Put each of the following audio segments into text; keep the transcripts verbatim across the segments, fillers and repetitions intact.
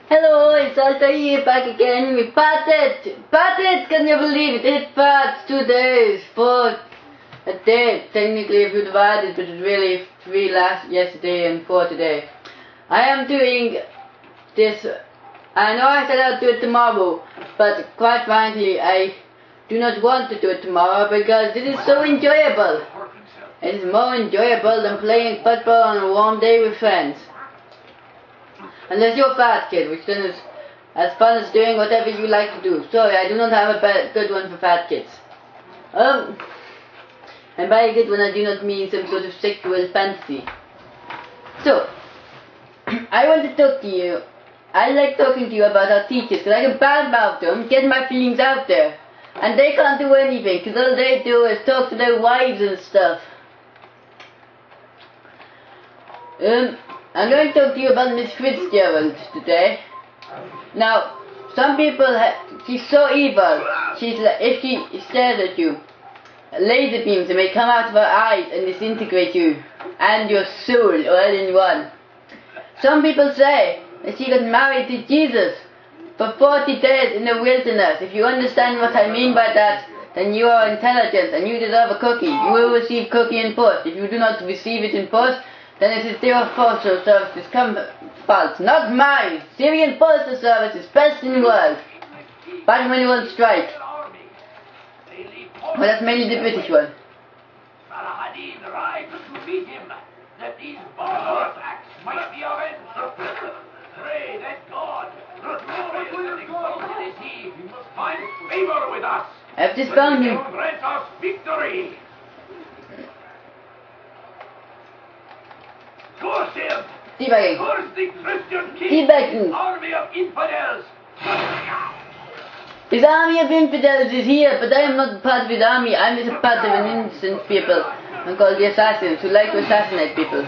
Hello, it's Altair back again with part eight. part eight, can you believe it? Eight parts, two days, four a day. Technically if you divide it, but it's really three last yesterday and four today. I am doing this. I know I said I'll do it tomorrow, but quite frankly I do not want to do it tomorrow because it is so enjoyable. It is more enjoyable than playing football on a warm day with friends. Unless you're a fat kid, which then is as fun as doing whatever you like to do. Sorry, I do not have a bad, good one for fat kids. Um, and by a good one I do not mean some sort of sexual fantasy. So, I want to talk to you. I like talking to you about our teachers, because I can badmouth them, get my feelings out there. And they can't do anything, because all they do is talk to their wives and stuff. Um... I'm going to talk to you about Miss Fitzgerald today. Now, some people, ha she's so evil. She's like, if she stares at you, laser beams may come out of her eyes and disintegrate you and your soul all in one. Some people say that she got married to Jesus for forty days in the wilderness. If you understand what I mean by that, then you are intelligent and you deserve a cookie. You will receive cookie in post. If you do not receive it in post, then it is their postal service's fault, not mine. Syrian postal service is best in the world. But when you on strike. Well, that's mainly the British one. Pray that God, find favor with us. I've just found him. Grant us victory. Curse him! Debugging. Curse the Christian king! Debugging. Army of infidels! His army of infidels is here, but I am not part of his army. I am just a part of an innocent people. I'm called the assassins, who like to assassinate people.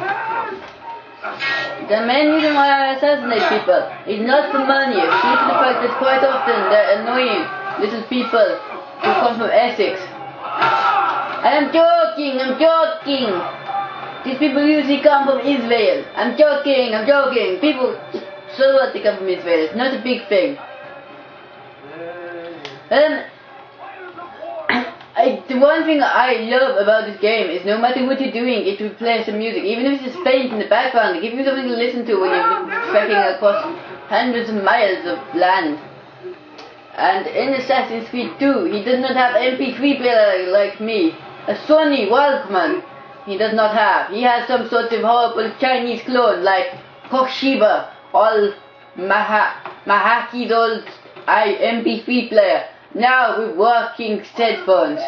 The main reason why I assassinate people is not for money, it's due to the fact that quite often they're annoying little people who come from Essex. I am joking, I'm joking! These people usually come from Israel. I'm joking, I'm joking. People, so what they come from Israel. It's not a big thing. Um, I, the one thing I love about this game is no matter what you're doing, it will play some music. Even if it's just faint in the background, it gives you something to listen to when you're trekking across hundreds of miles of land. And in Assassin's Creed two, he does not have M P three player like me. A Sony Walkman. He does not have. He has some sort of horrible Chinese clone like Toshiba, all Maha Mahaki's old I M P three player. Now with working headphones.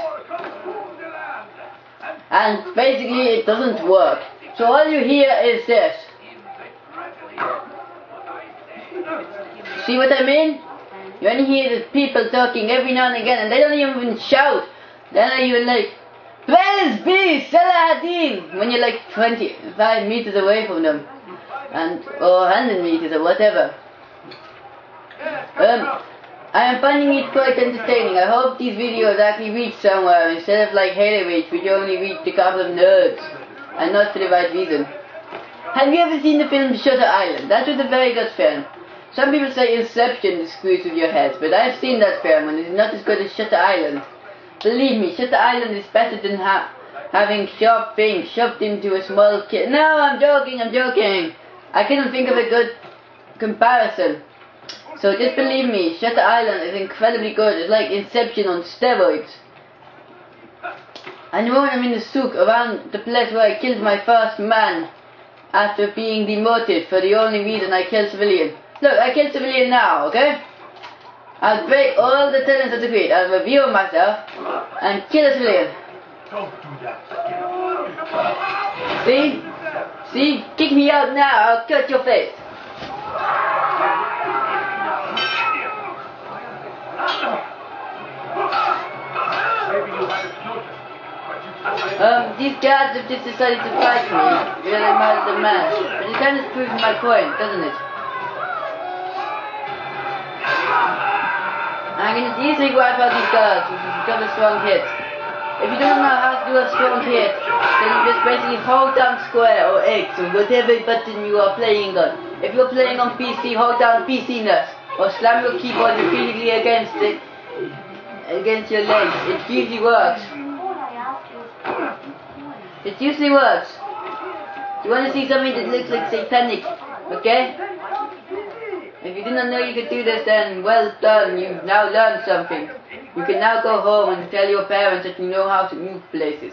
And basically it doesn't work. So all you hear is this. See what I mean? You only hear the people talking every now and again, and they don't even shout. They're not even like, praise be Saladin, when you're like twenty-five meters away from them, and or one hundred meters or whatever. Um, I am finding it quite entertaining. I hope these videos actually reach somewhere instead of like Halo Reach, which only reached a couple of nerds, and not for the right reason. Have you ever seen the film Shutter Island? That was a very good film. Some people say Inception screws with your head, but I've seen that film and it's not as good as Shutter Island. Believe me, Shutter Island is better than ha having sharp things shoved into a small kid. No, I'm joking, I'm joking. I couldn't think of a good comparison. So just believe me, Shutter Island is incredibly good. It's like Inception on steroids. And the moment I'm in the souk around the place where I killed my first man after being demoted for the only reason I killed civilian. Look, I killed civilian now, okay? I'll break all the tenets of the creed. I'll review myself and kill a civilian. Don't do that. See? See? Kick me out now, I'll cut your face. Um, these guards have just decided to fight me. Really mad at the man. But it kind of proves my point, doesn't it? I can easily wipe out these guards if you've got a strong hit. If you don't know how to do a strong hit, then you just basically hold down square or X or whatever button you are playing on. if you're playing on P C, hold down P C nut or slam your keyboard repeatedly against it, against your legs. It usually works. It usually works. You want to see something that looks like satanic, okay? If you did not know you could do this, then well done, you've now learned something. You can now go home and tell your parents that you know how to move places.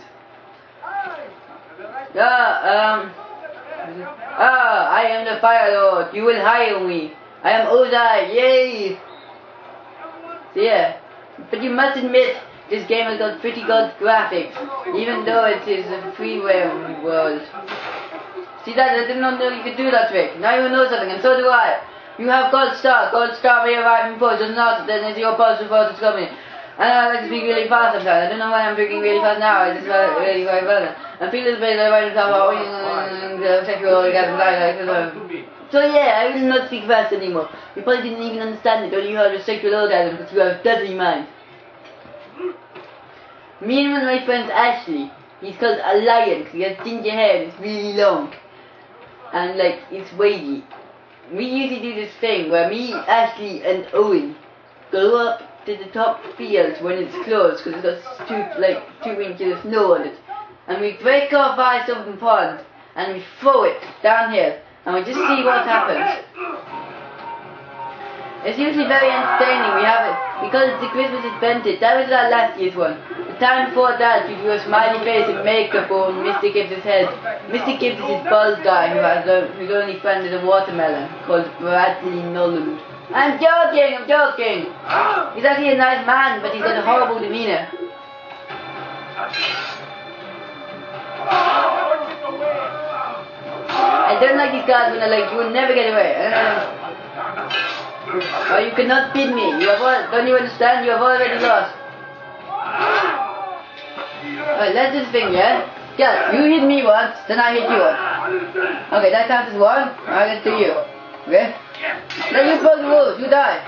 Ah, um... Ah, I am the Fire Lord, you will hire me. I am Ozai, yay! So yeah, but you must admit, this game has got pretty good graphics, even though it is a freeware world. See that? I didn't know you could do that trick. Now you know something, and so do I. You have Gold Star. Gold Star may arrive in post, does not, then it's your post before it's coming. And I like to speak really fast sometimes. I don't know why I'm speaking really fast now, I just felt really very well. And feel this place I write myself out sexual orgasm like so yeah, I will not speak fast anymore. You probably didn't even understand it, or you heard a sexual orgasm because you have dirty mind. Me and one of my friends Ashley, he's called a lion because he has ginger hair and it's really long. And like, it's wavy. We usually do this thing where me, Ashley and Owen go up to the top fields when it's closed because it's got two, like, two inches of snow on it. And we break off ice open pond and we throw it downhill and we just see what happens. It's usually very entertaining. We have it because it's the Christmas adventure. That was our last year's one. The time before that, we do a smiley face and makeup on Mister Gibbs' head. Mister Gibbs is his bald guy who has a, whose only friend is a watermelon called Bradley Noland. I'm joking, I'm joking. He's actually a nice man, but he's got a horrible demeanor. I don't like these guys when they're like, you will never get away. Oh, you cannot beat me. You have all, don't you understand? You have already lost. Alright, let's do this thing, yeah? Yeah, you hit me once, then I hit you once. Okay, that counts as one. Alright, let's do you. Okay? Then you broke the rules, you die.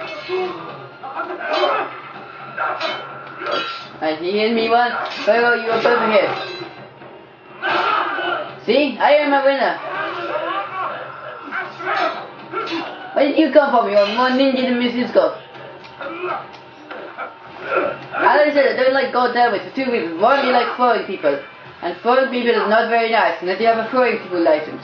Alright, he hit me once. Very well, you are both hit. See? I am a winner. Where did you come from? You're more ninja than Missus Scott. As I said, I don't like gold helmets for two reasons. One, you like throwing people. And throwing people is not very nice unless you have a throwing people license.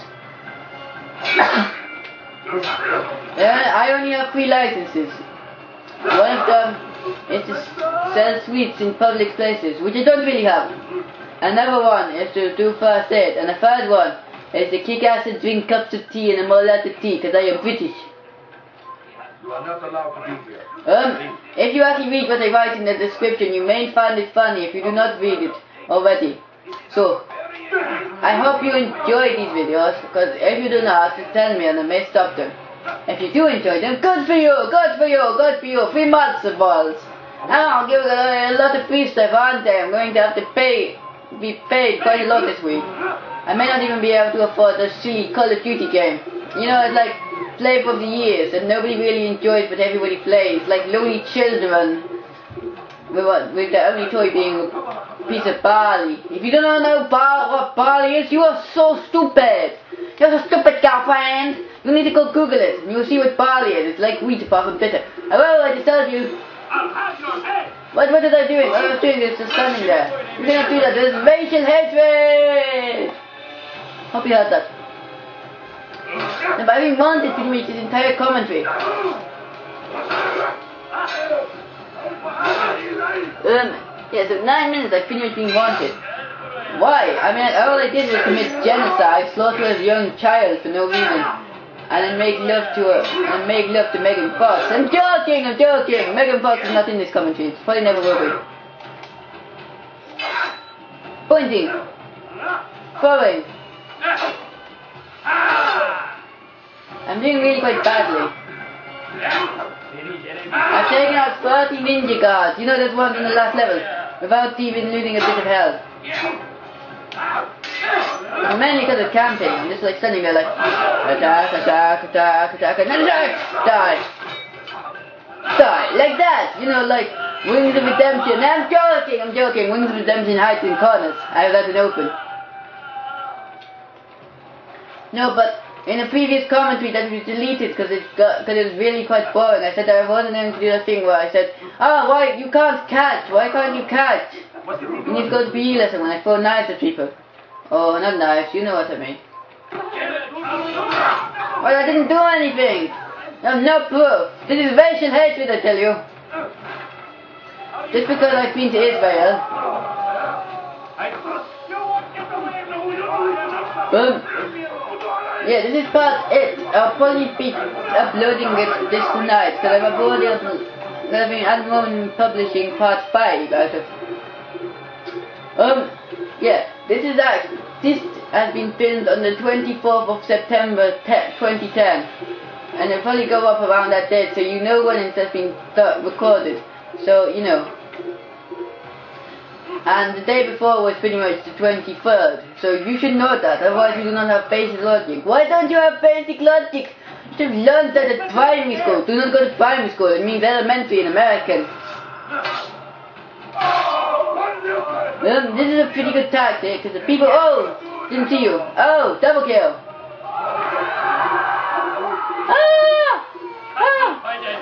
Yeah, I only have three licenses. One of them is to sell sweets in public places, which I don't really have. Another one is to do first aid. And the third one is to kick ass and drink cups of tea and a more lot of tea, because I am British. You are not allowed to be here. Um, if you actually read what I write in the description, you may find it funny if you do not read it already. So, I hope you enjoy these videos, because if you do not, just tell me and I may stop them. If you do enjoy them, good for you, good for you, good for you, free matzo balls. I'll give a, a lot of free stuff, aren't they? I'm going to have to pay, be paid quite a lot this week. I may not even be able to afford a silly Call of Duty game. You know, it's like Flavor of the Years, and nobody really enjoys but everybody plays, like Lonely Children, with, what, with the only toy being a piece of barley. If you don't know bar what barley is, you are so stupid. You're so stupid, girlfriend. You need to go Google it, and you'll see what barley is. It's like wheat apart from bitter. Well, I just told you. I'll have your head. What, what was I doing? What I was doing is just standing there. You cannot do that. There's racial hatred. Hope you heard that. No, but I didn't want it to reach this entire commentary. Um, yeah, so nine minutes I finished being wanted. Why? I mean, all I did was commit genocide, slaughter a young child for no reason, and then make love to her, and make love to Megan Fox. I'm joking, I'm joking! Megan Fox is not in this commentary, it's probably never will be. Pointing. Throwing. I'm doing really quite badly. I've taken out thirty ninja guards, you know those ones in the last level, without even losing a bit of health. It's mainly because of camping. I'm just like standing there like attack, attack, attack, attack, and then attack, die, die, like that. You know, like Wings of Redemption. I'm joking, I'm joking. Wings of Redemption hides in corners. I have that in open. No, but in a previous commentary that was deleted because it got because it was really quite boring. I said that I wanted them to do the thing where I said, "Oh, why you can't catch? Why can't you catch? You need to go to P E lesson when I throw knives at people." Oh, not knives. You know what I mean. Well, I didn't do anything. I have no proof. This is racial hatred, I tell you. Just because I've been to Israel. Boom. Yeah, this is part eight. I'll probably be uploading it this tonight because I've already I've been at the moment publishing part five out of. Um, yeah, this is that. This has been filmed on the twenty-fourth of September twenty ten, and it'll probably go up around that date, so you know when it has been recorded. So you know. And the day before was pretty much the twenty-third, so you should know that, otherwise you do not have basic logic. Why don't you have basic logic? You should have learned that at primary school. Do not go to primary school, it means elementary in American. Um, this is a pretty good tactic, because the people, oh, didn't see you. Oh, double kill. Ah! Ah!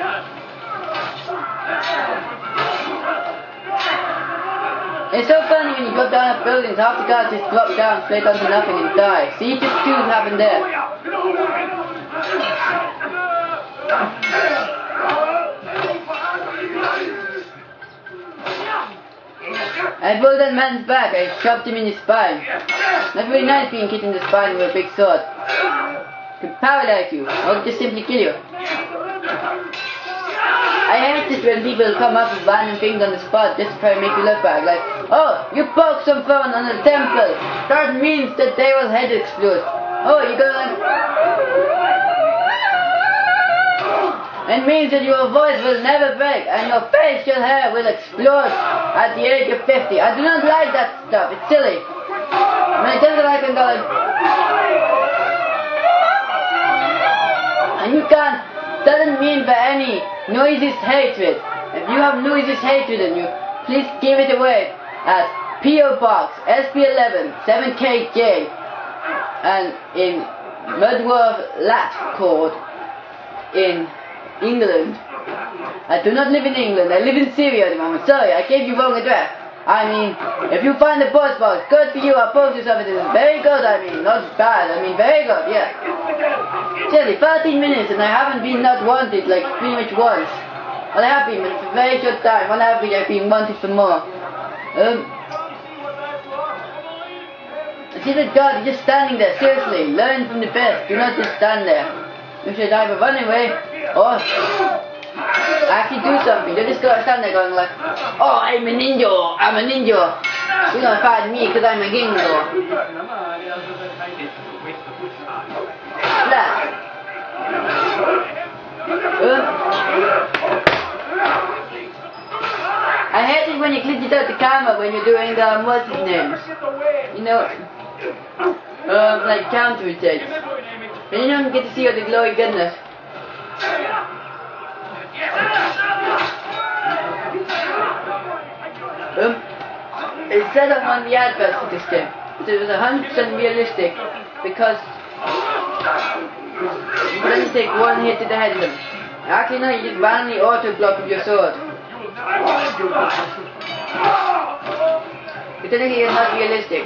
It's so funny when you drop down at buildings, half the guys just drop down straight onto nothing and die. See, just two happened there. I broke that man's back, I chopped him in his spine. Not very nice being hit in the spine with a big sword. Could paralyze you, or just simply kill you. I hate it when people come up with random things on the spot just to try to make you look bad. Like, oh, you poke some fun on a temple. That means that they will head explode. Oh, you're gonna... It means that your voice will never break and your facial hair will explode at the age of fifty. I do not like that stuff. It's silly. When I tell that I can go like... And you can't... Doesn't mean for any noisiest hatred. If you have noisiest hatred in you, please give it away at P O Box S P eleven seven K J and in Mudworth Latcord in England. I do not live in England, I live in Syria at the moment. Sorry, I gave you wrong address. I mean, if you find the post box, good for you, our postal service is very good, I mean, not bad, I mean, very good, yeah. Seriously, thirteen minutes and I haven't been not wanted, like, pretty much once. Well, I have been, but it's a very short time. On average, I've been wanted for more. Um, I see that God, you're just standing there, seriously, learn from the best, do not just stand there. You should either run away, or... actually do something. Don't just go stand there going like, oh, I'm a ninja, I'm a ninja. You don't fight me because I'm a gingo. That. Uh, I hate it when you glitch it out the camera when you're doing um, what's his names. You know, um, like counter attacks. And you don't get to see all the glowy goodness. Um, it said on one of the adverts for this game that it was one hundred percent realistic because you could only take one hit to the head of them. Actually no, you just randomly auto block with your sword. But technically it's not realistic.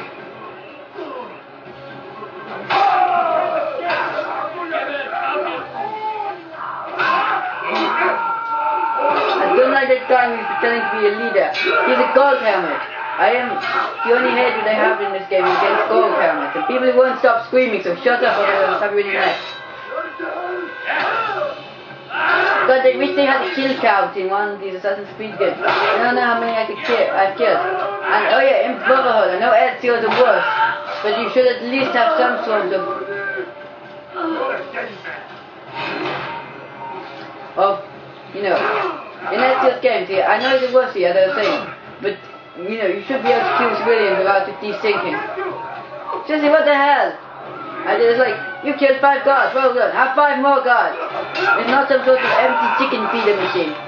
I don't like that guy who's pretending to be a leader. He's a gold helmet. I am the only hatred I have in this game is against gold helmets. And people won't stop screaming, so shut up or I'll have you in your neck. God, I wish they had a kill count in one of these Assassin's Creed games. I don't know how many I could kill, I've killed. And oh yeah, in Brotherhood, I know Ezio's the worst, but you should at least have some sort of... of, you know... In Ezio's games, yeah, I know it's a wussy, as I was saying, but, you know, you should be able to kill civilians without it desyncing. Seriously, what the hell? I was like, you killed five guards, well done, have five more guards. It's not some sort of empty chicken feeder machine.